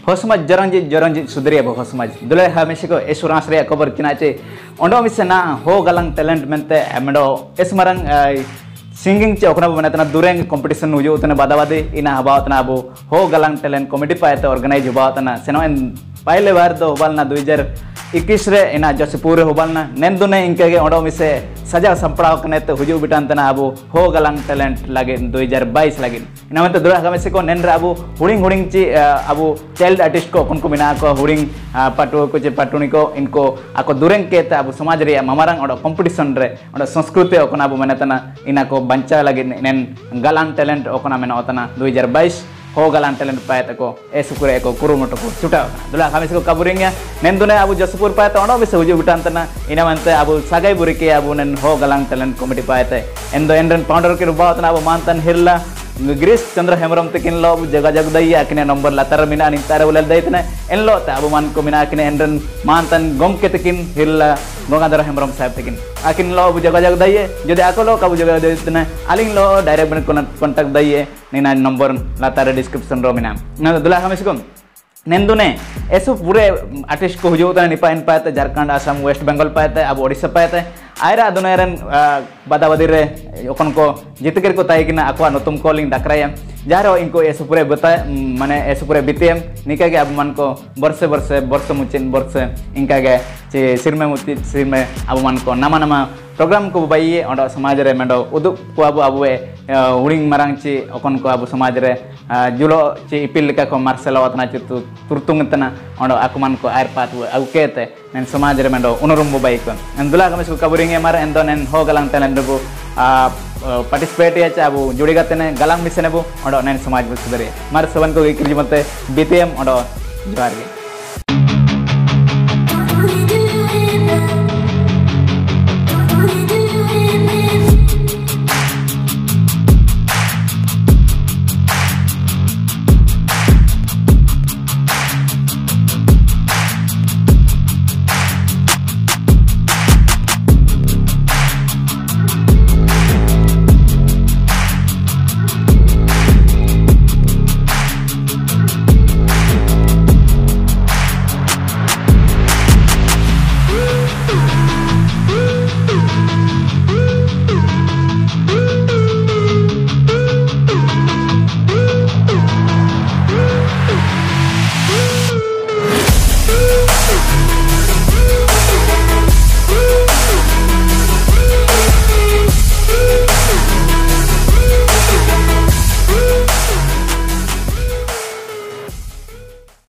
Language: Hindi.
हो समाज जरंजी सुधरिया बो हो समाज दुले हमेशा को एसुरांस रे खबर किनाचे ओंडो मिसना हो गलंग टैलेंट मेंते एमडो एसमरंग सिंगिंग चे ओकना बने तना दुरेंग कंपटीशन हुजो तना बादावादे इना हबावतना अबो हो गलंग टैलेंट कमेटी पाएते ऑर्गेनाइज हबावतना सेनो पहले बार दो होबालना 2021 रे इना जसपुर होबालना नेंदुने इनके के ओंडो मिसे सजा संपड़ाव कने ते हुजु बिटान तना अबो हो गलंग टैलेंट लागे 2022 लागे इना मते दुरा हमेशा को नेन रे अबो हुडिंग ची अबो चाइल्ड आर्टिस्ट को उनको मिना को हुडिंग पाटु को चे पाटुनी को इनको आको दुरेंग के ते अबो समाज रे मामारंग ओंडो कंपटीशन रे ओंडो संस्कृति ओकना अबो मने तना इना को बंचा लागे नेन गलंग टैलेंट ओकना मेना ओतना 2022 हो गलंग टैलेंट पाए को एसुकुरे को कुरुमुटो को छुटा दुला हमेशा को कबुरिंगा नेंदुने अबो जसपुर पाए तो ओंडो बिसे हुजु बिटान तना इना मनते अबो सागाई बुरी के अबो नेन हो गलंग टैलेंट कमेटी पाए ते एंदो एंडन पाउंडर के रुबावतना अबो मानतन हिरला गिरीश चंद्र हेमरम तकिन लो जगह जग दई आकिने नंबर लातार मिना नितार उलल दैतने एनलो ता अबो मान को मिना आकिने एंडन मानतन गोमके तकिन हिरला गंगाधर हेमरम साहब तकिन आकिन लो जगह जग दई जदि आको कबु जगह दैतने आलिंग लो डायरेक्ट बन कांटेक्ट दई निना नंबर लातार डिस्क्रिप्शन रो मिना न दुला हमेशा को नेंदुने ऐसो पूरे आर्टिस्ट को हुजो तना निपा इन पाते झारखंड आसाम वेस्ट बंगाल पाते अब ओडिशा पाते आयरा दुनियारन बादावादी रे ओकन को जितकर को ताइकिना अकवा नतुम कॉलिंग दकराया जारो इनको ऐसो पूरे बता माने ऐसो पूरे बितेम निका के अब मन को वर्ष मुचिन वर्ष इनका के चे सिरमे मुति सिरमे अब मन को नमा प्रोग्राम को बाइये ओंडो समाज रे मेंडो उदुप को अब अबुए हुडिंग मारांग ची ओकन को अब समाज रे जुलो ची इपिल लेका को मार्शल आवतना ची तुरतुंग तना ओंडो आकुमान को आयर पात अगु केते नेन समाज रे मेंडो उनुरुम बाइक एंदुला कमेस को कबरिंग मार एंदो नेन हो गलंग टैलेंट बु पार्टिसिपेट या चाबु जुड़ी गतने गलंग मिसने बु ओंडो नेन समाज बु सुधरे मार सबन को इक्रिज मते बीटीएम ओंडो जोहार गे।